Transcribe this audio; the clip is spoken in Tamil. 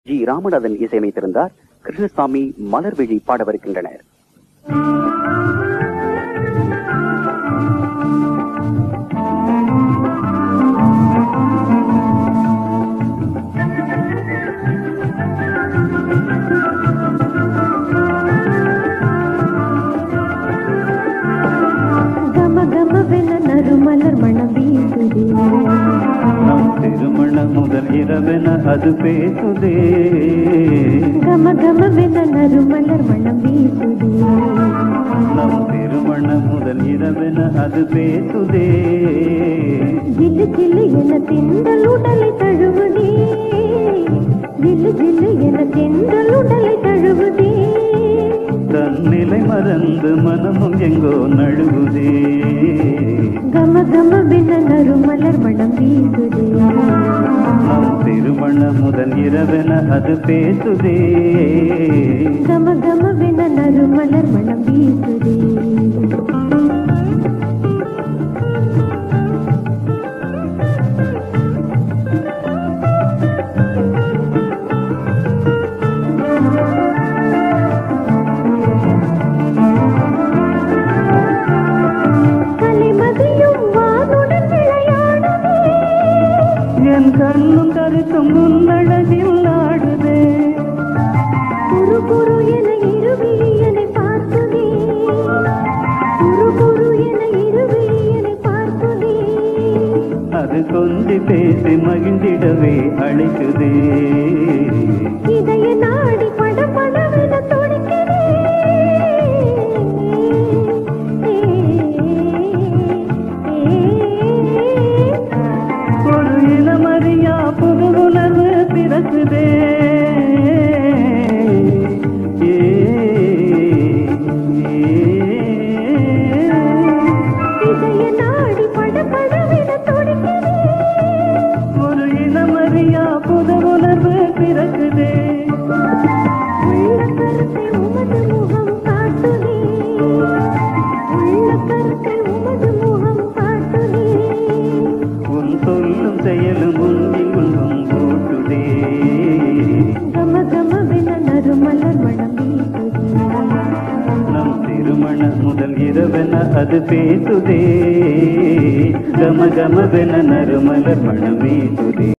ஜி ராமநாதன் இசையமைத்திருந்தார். கிருஷ்ணசாமி மலர்விழி பாடவிருக்கின்றனர். கமகமவென நறுமலர் மணம் வீசுதே, நம் திருமணம் முதல் இரவென அது பேசுதே. கமகமவென நறுமலர் மணம் வீசுதே, நம் திருமணம் முதல் இரவென அது பேசுதே. ஜில்லு ஜில்லு என தென்றல் உடலை தழுவுதே, ஜில்லு ஜில்லு என தென்றல் உடலை தழுவுதே. தன்னிலை மறந்து மனமும் எங்கோ நழுவுதே. கமகமவென நறுமலர் மணம் வீசுதே, நம் திருமணம் முதல் இரவென அது பேசுதே. கமகமவென நறுமலர் மணம் வீசுதே. என் கண்ணும் கருத்தும் முன்னழகில் ஆடுதே. குரு குரு என இருவிழியனை பார்க்குதே, குரு குரு என இருவிழியனை பார்க்குதே. அது கொஞ்சி பேசி மகிழ்ந்திடவே அழைக்குதே. இதய நாடி படம் படமென துடிக்குதே. ஒரு இளமறியா புது உணர்வு பிறக்குதே. இதய நாடி படம் படமென துடிக்குதே. ஒரு இளமறியா புது உணர்வு பிறக்குதே. உள்ள கருத்தில் உமது முகம் காட்டுதே, உள்ள கருத்தில் உமது முகம் காட்டுதே. உன் சொல்லும் செயலும் உன்னில் உள்வம் கூட்டுதே. கமகமவென நறுமலர் மணம் வீசுதே, நம் திருமணம் முதல் இரவென அது பேசுதே. கமகமவென நறுமலர் மணம் வீசுதே.